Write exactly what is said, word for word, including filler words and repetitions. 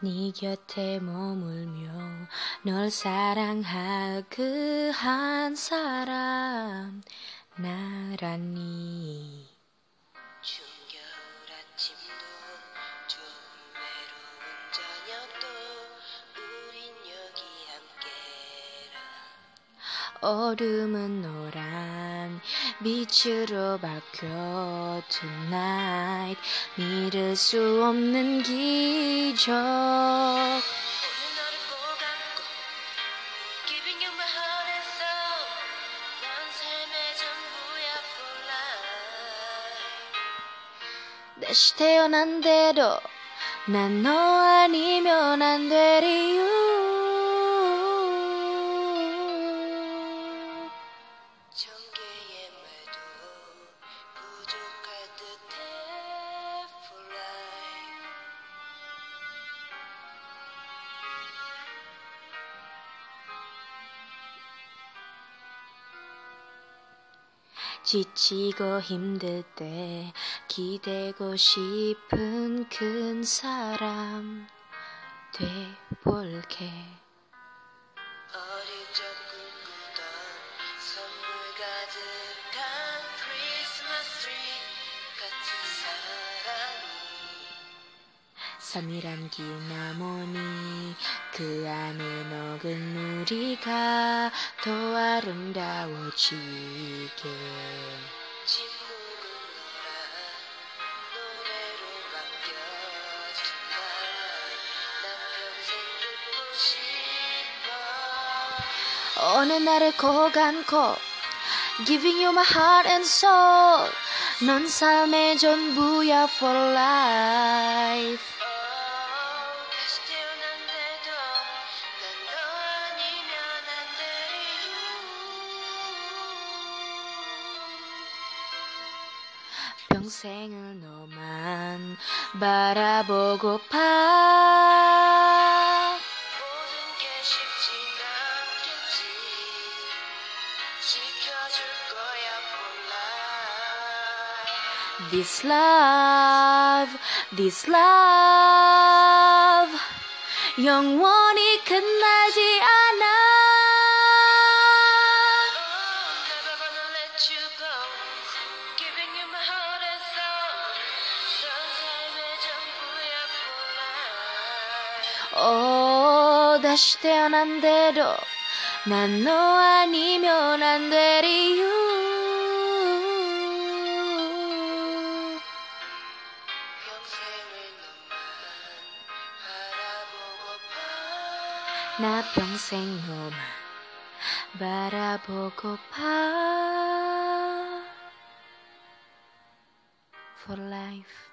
네 곁에 머물며 널 사랑할 그 한 사람 나란히 추운 겨울 아침도 좀 외로운 저녁도 우린 여기 함께라. 얼음은 노란 빛으로 바뀌어 tonight 믿을 수 없는 기적. 오늘 너를 꼭 안고 Giving you my heart and soul 넌 삶의 전부야 for life. 다시 태어난 대로 난 너 아니면 안 될 이유. 천 개의 말도 부족할 듯해 for life. 지치고 힘들 때 기대고 싶은 큰 사람 돼볼게. 어릴 적 꿈꾸던 선물 가득한 크리스마스 트리 같은 사람이 삼일한 기나 뭐니 그 안에 녹은 우리가 더 아름다워지게. 침묵은 노란 노래로 바뀌었지만 난 평생 듣고 싶어. 어느 날을 꼭 안고 Giving you my heart and soul 넌 삶의 전부야 for life. 다시 태어난데도 난 너 아니면 안 돼. 평생을 너만 바라보고파. 모든 게 쉽진 않겠지. 지켜줄 거야 for life. This love, this love 영원히 끝나지 않아. Never gonna let you go. Giving you my heart and soul. 넌 삶의 전부야 for life. 오, 다시 태어난 대로 난 너 아니면 안 될 이유. 평생을 너만 바라보고파. 나 평생 너만 바라보고파. For life.